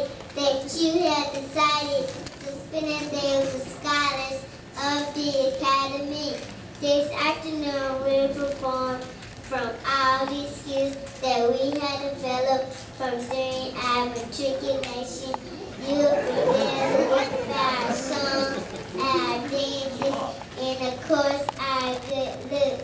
excited that you have decided to spend a day with the scholars of the Academy. This afternoon we'll perform from all the skills that we have developed from during our matriculation. You'll be learning about our songs, our dances, and of course our good looks.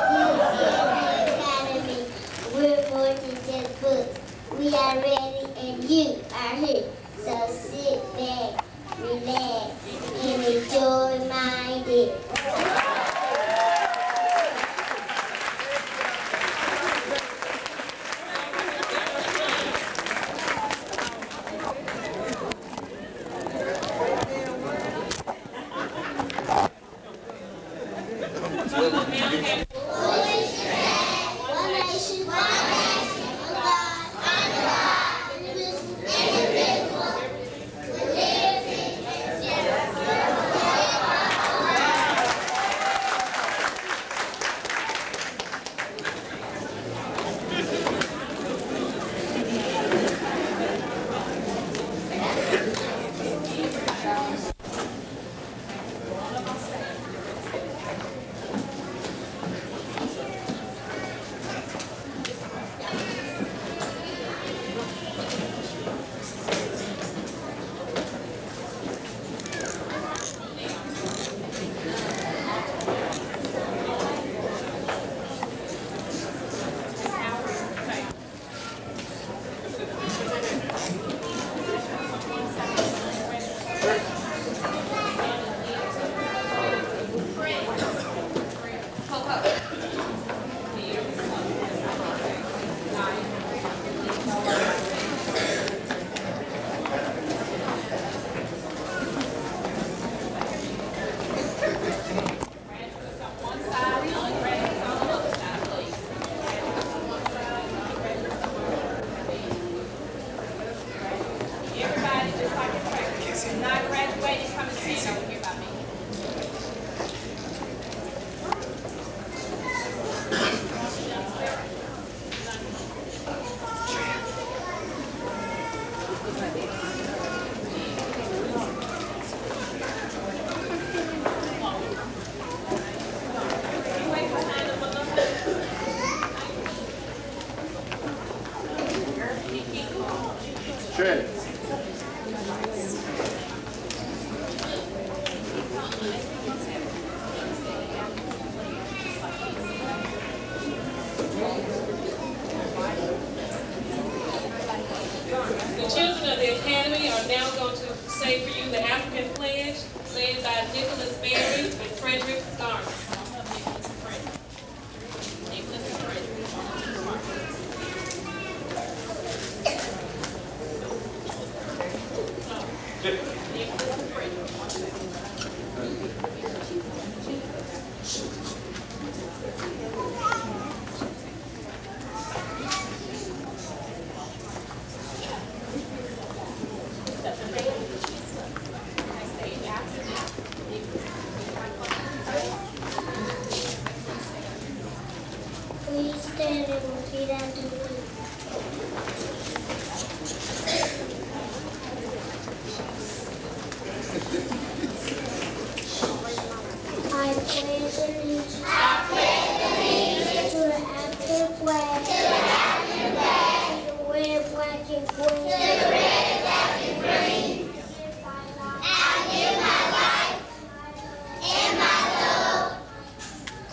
The Academy, we're more than just books. We are ready and you are here. So sit back, relax, and enjoy my day.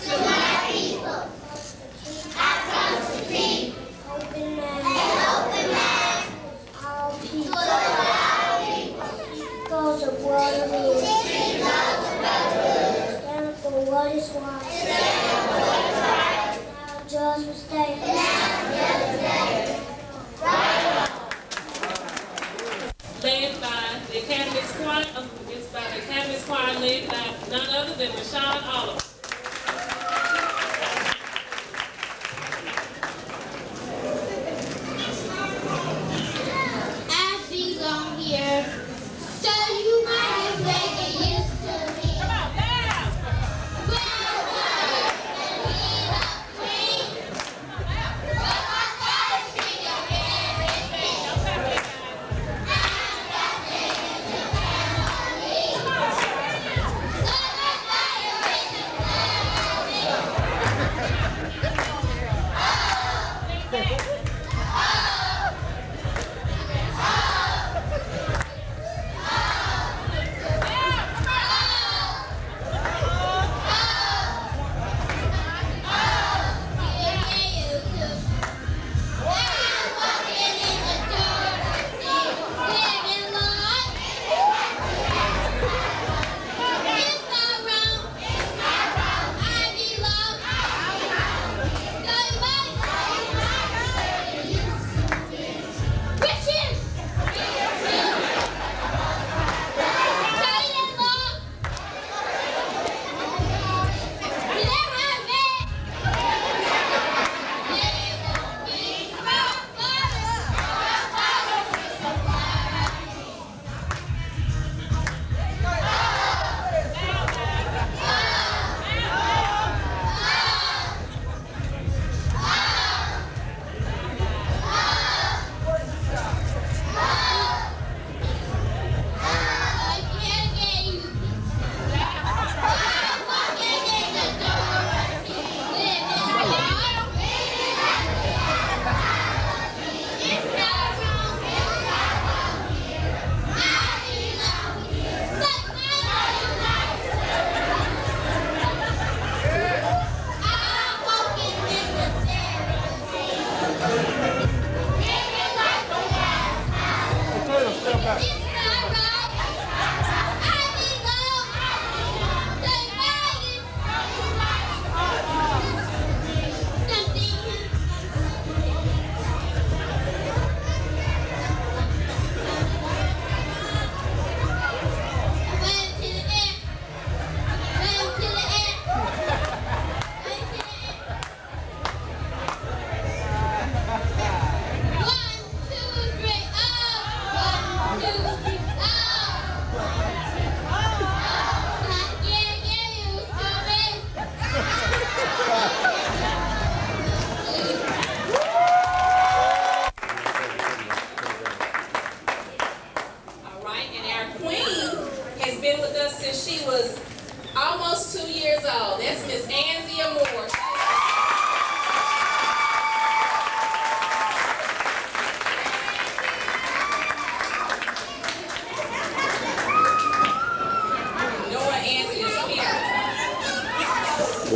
Open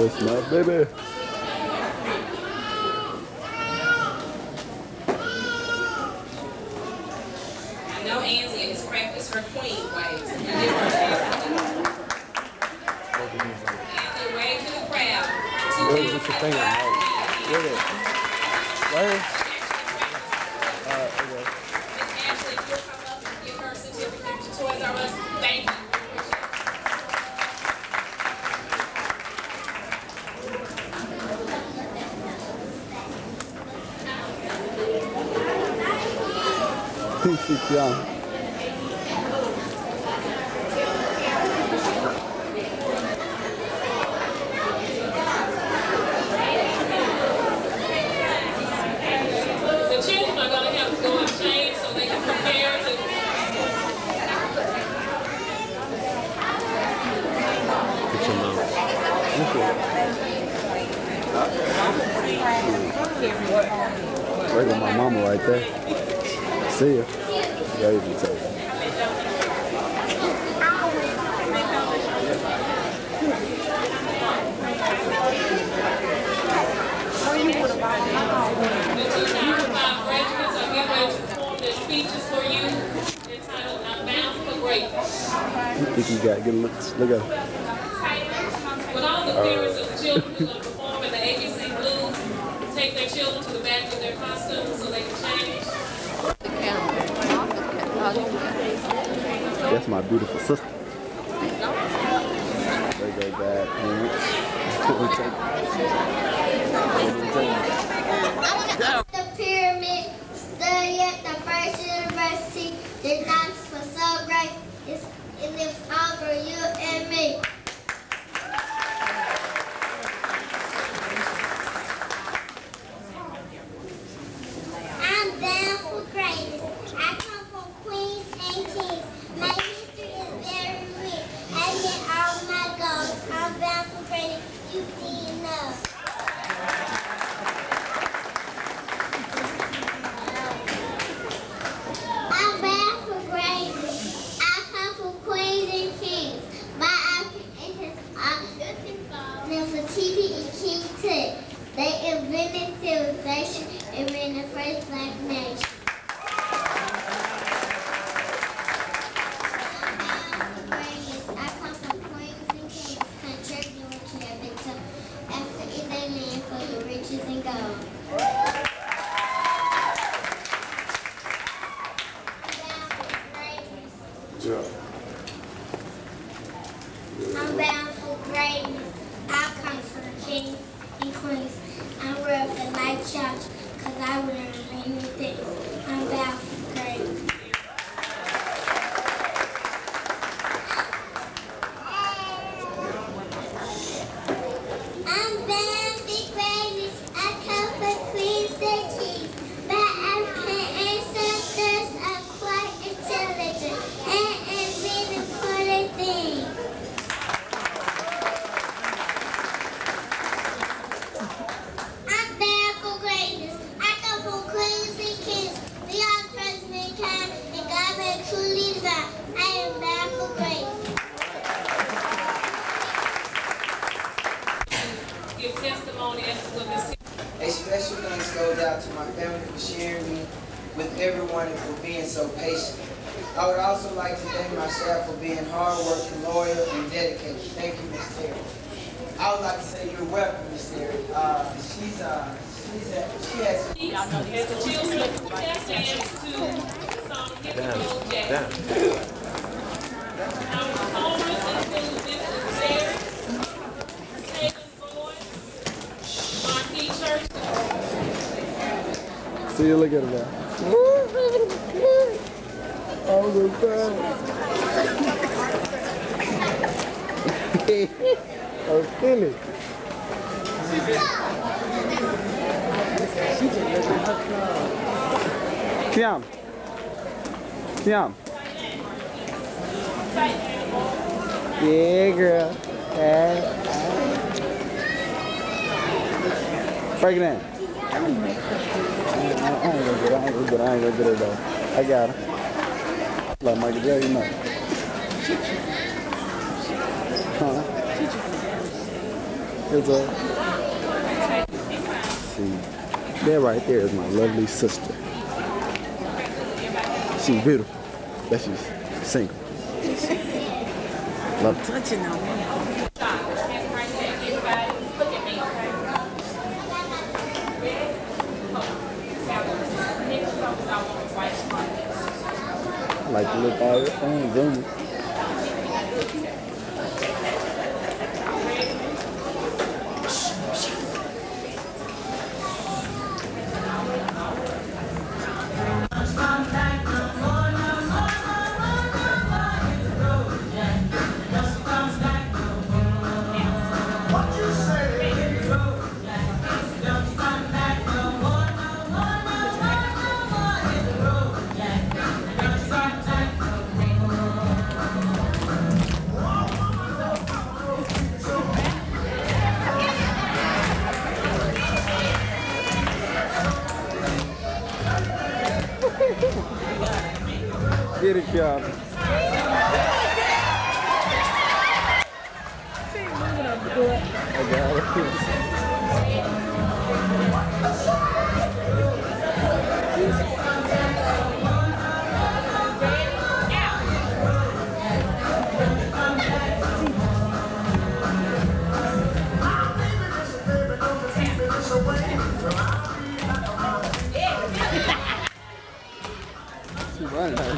That's my baby. I know Ansley has practiced her queen waves. Ansley, wave to the crowd. Where's your finger, Mike? Where is it? Where? Okay. Miss Ashley, if you'll come up and give her a certificate to Toys R Us. Thank you. Keiona. The children are going to have to go and change so they can prepare to. Put your mouth. There go my mama right there. See ya. Baby too. Graduates are getting ready to perform their speeches for you entitled I'm Bound for Greatness. You think you got good looks? Look at her. With all the parents of the children who are going to perform in the ABC Blues, take their children to the back of their costumes so they can change. That's my beautiful sister. There go bad parents. The pyramid, study at the first university. The knowledge was so great, it lives all for you and me. I'm bound for greatness. I come from queens and kings. My history is very rich. I hit all my goals. I'm bound for greatness. You didn't know. I'm bound for greatness. I come from queens and kings. My ancestors are Nefertiti and King Tut. They invented civilization and ran the first black nation. I'm bound for greatness. I come from queens and kings, contributing what you have been told. After is a land for the riches and gold. I'm bound for greatness. I come from kings and queens. I'm real for life church, cause I learn many things. I'm bound for greatness. I'm bound for greatness. I come from queens and kings. My African ancestors are quite intelligent and invent important things. I'm bound for greatness. I come from queens and kings. We are first mankind and God made truly divine. I am bound for greatness. Give testimony as to what this. A special thanks goes out to my family for sharing me with everyone and for being so patient. I would also like to thank my staff for being hardworking, loyal, and dedicated. Thank you, Miss Terry. I would like to say you're welcome, Miss Terry. She has. As the children put their hands to Song Hippie Jackson. Our performers include Mrs. Derek, Tatum Boyd, Marquis Church. See you, look at her now. Oh, the God. Oh, Philly. Keiona. Keiona. Yeah, girl. Break it in. I ain't gonna get it though. I got her. Like Michael J, you know. Huh? It's a. See, that right there is my lovely sister. She's beautiful. That she's single. Love her. Touching them. I like to look out your phone, zoom. Get it, y'all. I got it. She's running out.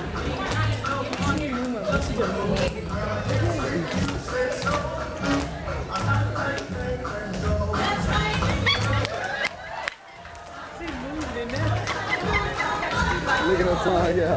Look at that song, yeah.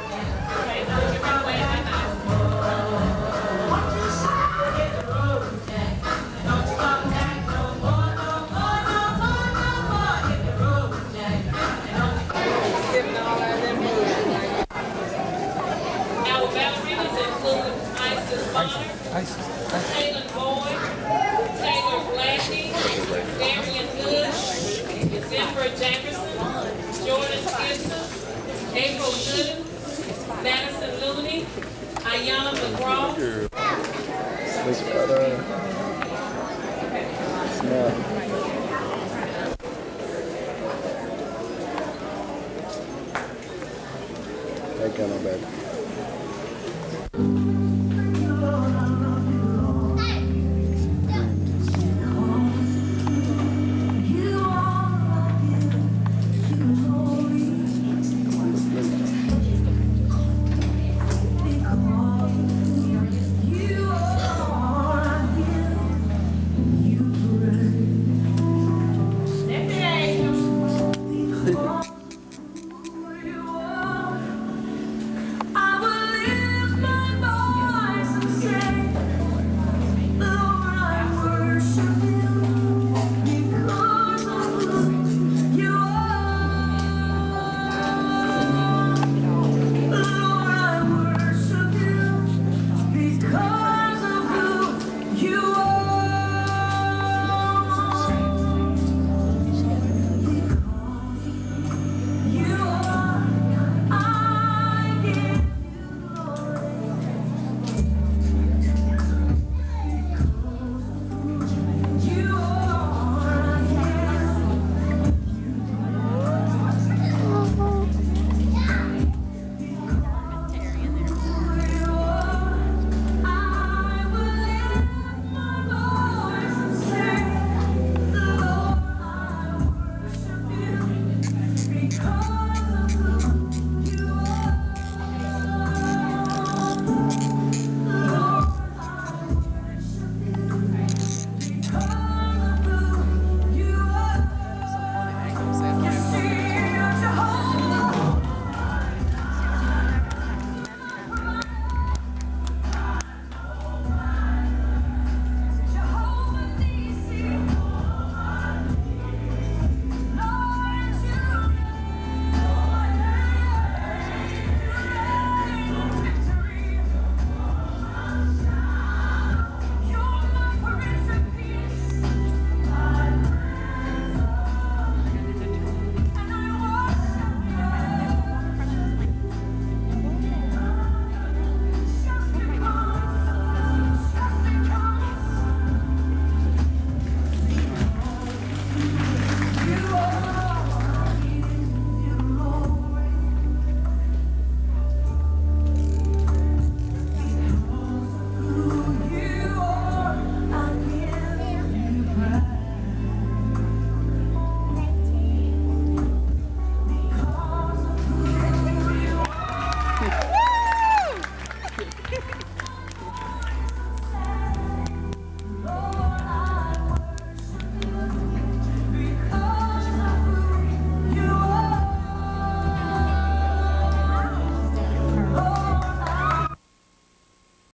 Our ballerinas include Isis Bonner, Taylor Boyd, Taylor Blackie, Darian Good, Denver Jefferson, Jordan Gibson, April Gooden, Madison Looney, Ayana McGraw. Look at smell. That kind of bad.